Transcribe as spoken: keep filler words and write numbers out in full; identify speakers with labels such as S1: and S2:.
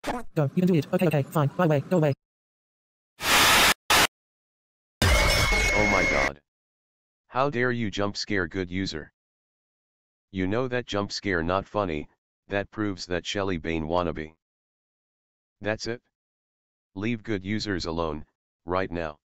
S1: Go, you can do it. Okay, okay, fine. By the way, go away.
S2: Oh my god. How dare you jump scare good user. You know that jump scare not funny, that proves that Shelly Bane wannabe. That's it. Leave good users alone, right now.